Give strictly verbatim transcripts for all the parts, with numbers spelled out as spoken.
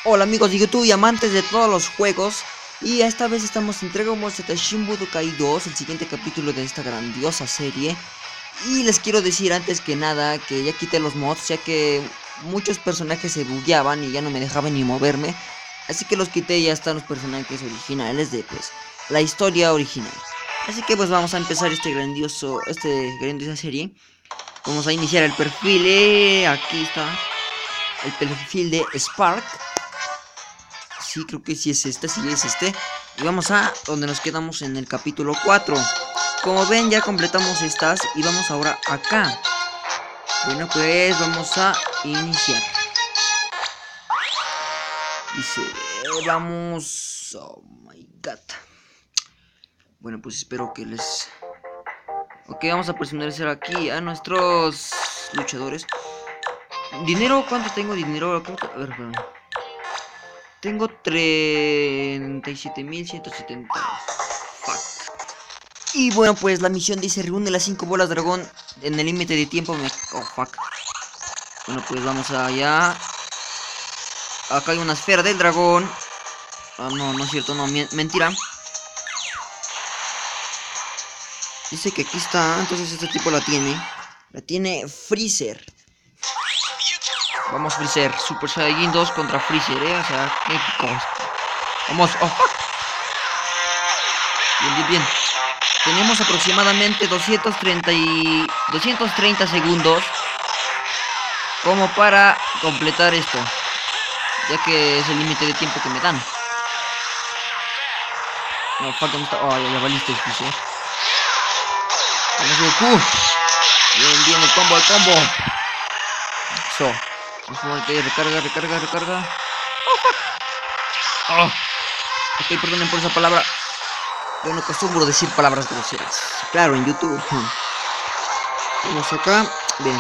Hola amigos de YouTube y amantes de todos los juegos. Y esta vez estamos en Dragon Ball Z Shin Budokai dos, el siguiente capítulo de esta grandiosa serie. Y les quiero decir antes que nada que ya quité los mods, ya que muchos personajes se bugueaban y ya no me dejaban ni moverme. Así que los quité y ya están los personajes originales de pues la historia original. Así que pues vamos a empezar este grandioso, este grandiosa serie. Vamos a iniciar el perfil, eh, aquí está el perfil de Spark. Sí, creo que sí es este, sí es este. Y vamos a donde nos quedamos en el capítulo cuatro. Como ven, ya completamos estas y vamos ahora acá. Bueno, pues vamos a iniciar. Dice, vamos... Oh my god. Bueno, pues espero que les... Ok, vamos a personalizar aquí a nuestros luchadores. Dinero, ¿cuánto tengo dinero? ¿Cuánto? A ver, perdón. Tengo treinta y siete mil ciento setenta. Fuck. Y bueno, pues la misión dice: reúne las cinco bolas dragón en el límite de tiempo. Me... Oh, fuck. Bueno, pues vamos allá. Acá hay una esfera del dragón. Ah, no, no es cierto, no, mentira. Dice que aquí está, entonces este tipo la tiene. La tiene Freezer. Vamos, Freezer, Super Saiyajin dos contra Freezer, eh, o sea, épicos. Vamos, oh, fuck. Bien, bien, bien. Tenemos aproximadamente doscientos treinta y... doscientos treinta segundos como para completar esto, ya que es el límite de tiempo que me dan. No, fuck, ¿dónde está? Oh, ya, ya valiste, Freezer. Vamos, Goku. Bien, bien, el combo, el combo. Eso. Recarga, recarga, recarga. Oh, fuck. Oh. Ok, perdonen por esa palabra. Yo no acostumbro decir palabras groseras. Claro, en YouTube. Vamos acá. Bien.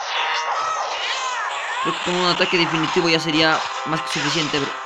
Creo que con un ataque definitivo ya sería más que suficiente, bro.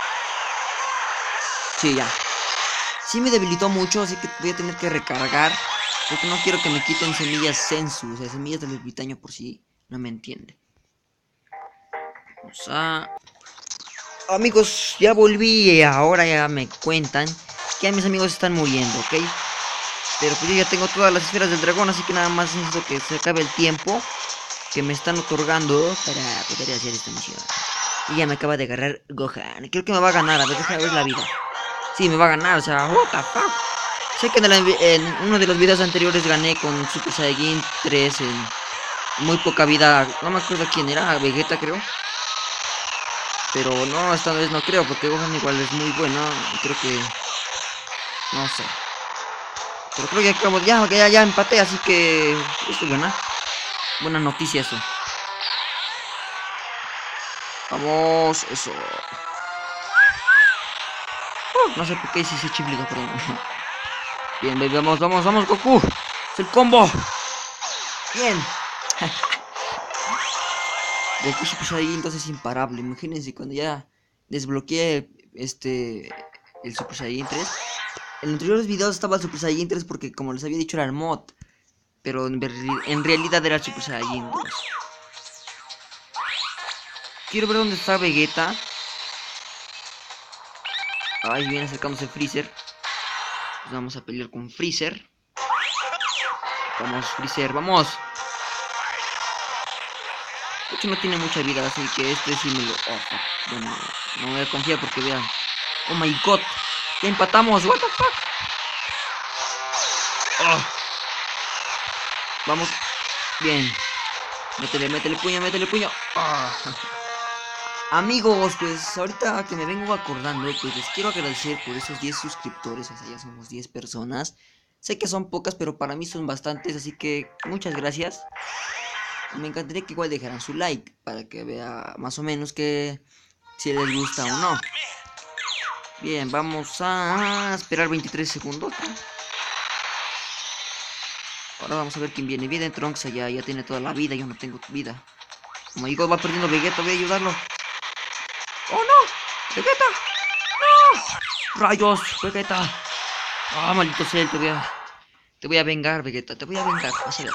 Sí, ya. Sí me debilitó mucho, así que voy a tener que recargar. Porque no quiero que me quiten semillas sensu. O sea, semillas del ermitaño, por si no me entiende. Vamos a... Amigos, ya volví y ahora ya me cuentan que mis amigos están muriendo, ¿ok? Pero pues yo ya tengo todas las esferas del dragón, así que nada más necesito que se acabe el tiempo que me están otorgando para poder hacer esta misión. Y ya me acaba de agarrar Gohan. Creo que me va a ganar, a ver, déjame ver la vida. Sí, me va a ganar, o sea, what the fuck. Sé que en, el, en uno de los videos anteriores gané con Super Saiyajin tres en muy poca vida. No me acuerdo quién era, Vegeta creo. Pero no, esta vez no creo, porque Gohan igual es muy bueno. Y creo que... no sé. Pero creo que acabo, ya, ya, ya empaté, así que... esto es buena. Buena noticia eso. Vamos, eso. Uh, no sé por qué hice ese chiflido, perdón. Bien, baby, vamos, vamos, vamos, Goku. Es el combo. Bien. Goku Super Saiyajin entonces es imparable. Imagínense cuando ya desbloqueé este el Super Saiyajin tres. En los anteriores videos estaba el Super Saiyajin tres porque, como les había dicho, era el mod. Pero en, en realidad era el Super Saiyajin dos. Quiero ver dónde está Vegeta. Ahí viene acercándose Freezer. Pues vamos a pelear con Freezer. Vamos, Freezer, vamos. De hecho no tiene mucha vida, así que este sí me lo... Oh, bueno, no me voy a confiar porque vean. Oh my god. Ya empatamos. What the fuck. Oh. Vamos. Bien. Métele, métele puño, métele puño. Oh. Amigos, pues ahorita que me vengo acordando, pues les quiero agradecer por esos diez suscriptores. O sea, ya somos diez personas. Sé que son pocas, pero para mí son bastantes, así que muchas gracias. Me encantaría que igual dejaran su like para que vea más o menos que si les gusta o no. Bien, vamos a esperar veintitrés segundos. Ahora vamos a ver quién viene. Viene Trunks, ya, ya tiene toda la vida, yo no tengo vida. Como digo, va perdiendo Vegeta, voy a ayudarlo. ¡Oh no! ¡Vegeta! ¡No! ¡Rayos! ¡Vegeta! ¡Ah, maldito Cell! Te voy a... te voy a vengar, Vegeta, te voy a vengar. Vas a ver.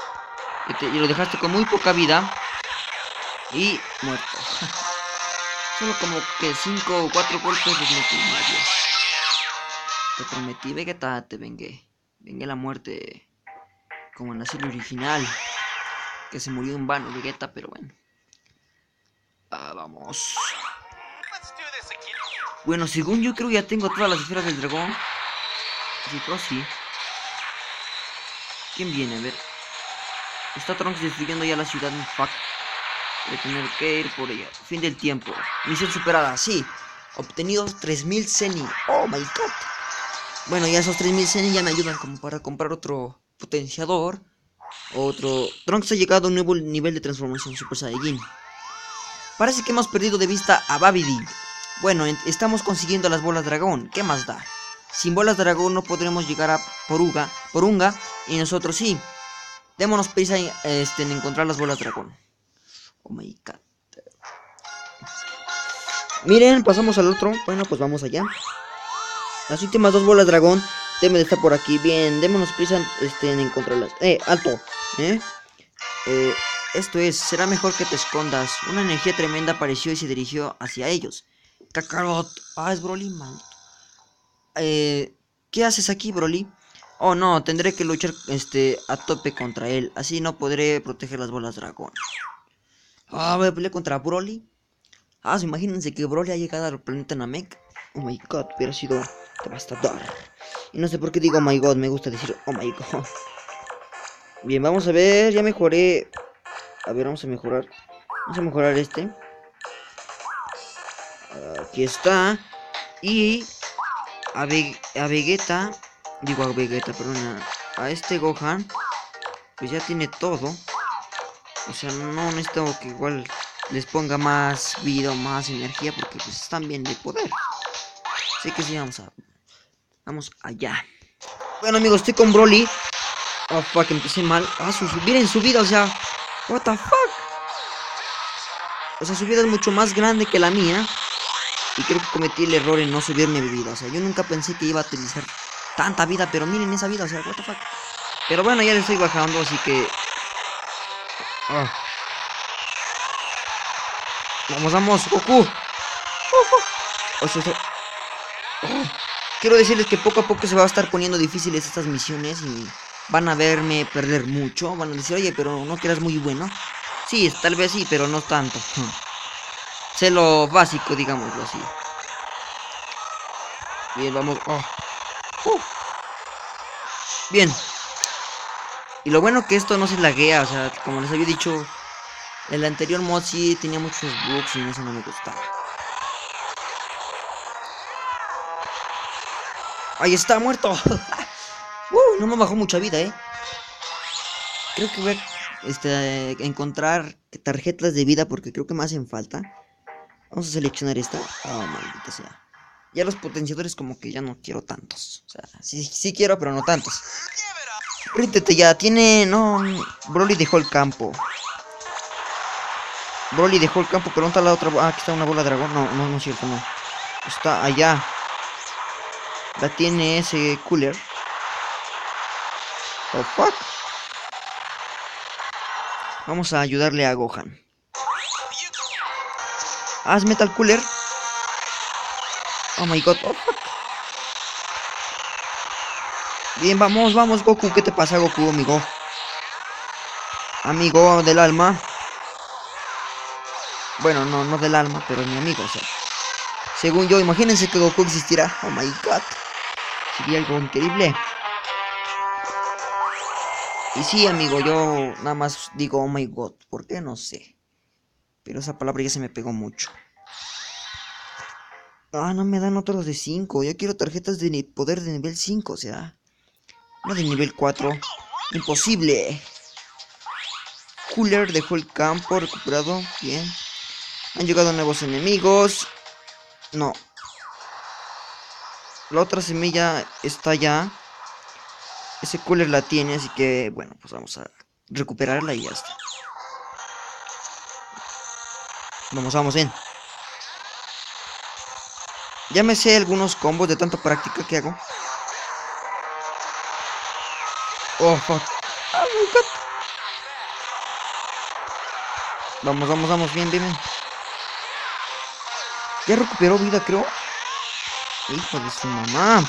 Y, te, y lo dejaste con muy poca vida. Y muerto. Solo como que cinco o cuatro golpes los metí. Adiós. Te prometí, Vegeta, te vengué. Vengué la muerte. Como en la serie original. Que se murió en vano Vegeta, pero bueno. Ah, vamos. Bueno, según yo creo ya tengo todas las esferas del dragón. Sí, creo sí. ¿Quién viene? A ver. Está Trunks destruyendo ya la ciudad. Fuck. Voy a tener que ir por ella. Fin del tiempo. Misión superada. Sí. Obtenidos tres mil Zenny. Oh my god. Bueno, ya esos tres mil Zenny ya me ayudan como para comprar otro potenciador. Otro. Trunks ha llegado a un nuevo nivel de transformación Super Saiyajin. Parece que hemos perdido de vista a Babidi. Bueno, estamos consiguiendo las bolas dragón. ¿Qué más da? Sin bolas dragón no podremos llegar a Poruga, Porunga. Y nosotros sí. Démonos prisa en, este, en encontrar las bolas dragón. Oh my god. Miren, pasamos al otro. Bueno, pues vamos allá. Las últimas dos bolas dragón deben de estar por aquí. Bien, démonos prisa este, en encontrarlas. Eh, alto. Eh, eh Esto es, será mejor que te escondas. Una energía tremenda apareció y se dirigió hacia ellos. Kakarot. Ah, es Broly, maldito. Eh, ¿qué haces aquí, Broly? Oh no, tendré que luchar este a tope contra él. Así no podré proteger las bolas dragón. Ah, voy a pelear contra Broly. Ah, imagínense que Broly ha llegado al planeta Namek. Oh my god, hubiera sido devastador. Y no sé por qué digo oh my god, me gusta decir oh my god. Bien, vamos a ver, ya mejoré. A ver, vamos a mejorar. Vamos a mejorar este. Aquí está. Y a, Ve a Vegeta. Digo a Vegeta, perdón. A, a este Gohan. Pues ya tiene todo. O sea, no necesito que igual les ponga más vida o más energía. Porque pues están bien de poder. Así que sí, vamos a. Vamos allá. Bueno amigos, estoy con Broly. Oh fuck, empecé mal. Ah, su, miren su vida, o sea. What the fuck. O sea, su vida es mucho más grande que la mía. Y creo que cometí el error en no subirme mi vida. O sea, yo nunca pensé que iba a utilizar tanta vida. Pero miren esa vida, o sea, what the fuck. Pero bueno, ya le estoy bajando, así que... Oh. Vamos, vamos, Goku. Oh, oh. O sea, oh. Quiero decirles que poco a poco se va a estar poniendo difíciles estas misiones. Y van a verme perder mucho. Van a decir, oye, pero no que eras muy bueno. Sí, tal vez sí, pero no tanto. Sé lo básico, digámoslo así. Bien, vamos. Oh. Uh. Bien. Y lo bueno que esto no se laguea. O sea, como les había dicho, el anterior mod sí tenía muchos bugs y eso no me gustaba. Ahí está, muerto. uh, no me bajó mucha vida, eh. Creo que voy a este, encontrar tarjetas de vida porque creo que me hacen falta. Vamos a seleccionar esta. Oh, maldita sea. Ya los potenciadores como que ya no quiero tantos. O sea, sí, sí quiero, pero no tantos. Ríndete ya. Tiene... No... Broly dejó el campo. Broly dejó el campo, pero ¿dónde está la otra? Ah, aquí está una bola de dragón. No, no, no es cierto, no. Está allá. La tiene ese Cooler. Oh, fuck. Vamos a ayudarle a Gohan. Haz Metal Cooler. Oh my god. Oh, fuck. Bien, vamos, vamos, Goku. ¿Qué te pasa, Goku, amigo? Amigo del alma. Bueno, no, no del alma, pero mi amigo, o sea. Según yo, imagínense que Goku existiera. Oh my god. Sería algo increíble. Y sí, amigo, yo nada más digo oh my god. ¿Por qué? No sé. Pero esa palabra ya se me pegó mucho. Ah, no me dan otros de cinco. Yo quiero tarjetas de poder de nivel cinco, o sea. No de nivel cuatro. Imposible. Cooler dejó el campo recuperado. Bien. Han llegado nuevos enemigos. No. La otra semilla está ya. Ese Cooler la tiene, así que bueno, pues vamos a recuperarla y ya está. Vamos, vamos, ven. Ya me sé algunos combos de tanta práctica que hago. Oh, fuck. Oh, my God. Vamos, vamos, vamos, bien, bien, bien. Ya recuperó vida, creo. Hijo de su mamá.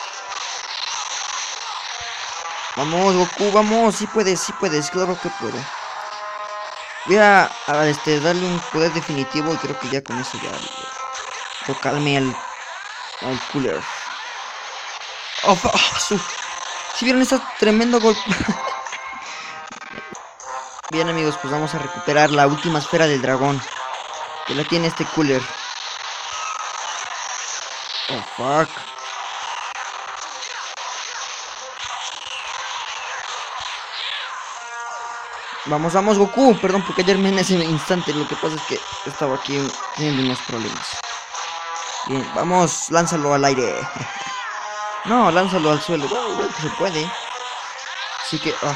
Vamos, Goku, vamos. Sí puedes, sí puedes, claro que puedo. Voy a, a este, darle un poder definitivo y creo que ya con eso ya tocarme al, al Cooler. Oh, oh, su... ¿Sí vieron ese tremendo golpe? Bien, amigos, pues vamos a recuperar la última esfera del dragón. Que la tiene este Cooler. Oh, fuck. Vamos, vamos, Goku. Perdón por callarme en ese instante. Lo que pasa es que estaba aquí teniendo unos problemas. Bien, vamos, lánzalo al aire. No, lánzalo al suelo. Bueno, igual que se puede. Así que, ah.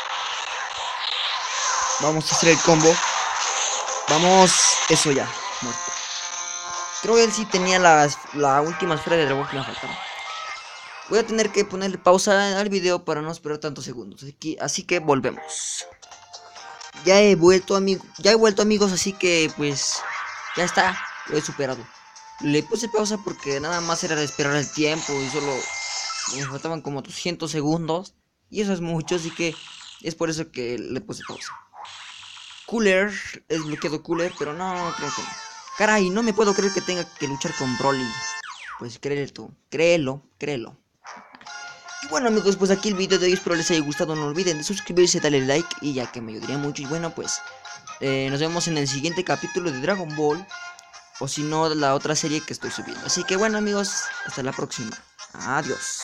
Vamos a hacer el combo. Vamos, eso ya, muerto. Creo que él sí tenía la, la última esfera de dragón que me faltaba. Voy a tener que ponerle pausa al video para no esperar tantos segundos. Así que, así que volvemos. Ya he vuelto, amigo, ya he vuelto, amigos, así que pues ya está, lo he superado. Le puse pausa porque nada más era de esperar el tiempo y solo me faltaban como doscientos segundos y eso es mucho, así que es por eso que le puse pausa. Cooler, es bloqueado Cooler, pero no, creo que no. Caray, no me puedo creer que tenga que luchar con Broly. Pues créelo tú, créelo, créelo. Y bueno, amigos, pues aquí el video de hoy, espero les haya gustado. No olviden de suscribirse, darle like y ya que me ayudaría mucho. Y bueno, pues eh, nos vemos en el siguiente capítulo de Dragon Ball, o si no, la otra serie que estoy subiendo. Así que bueno, amigos, hasta la próxima. Adiós.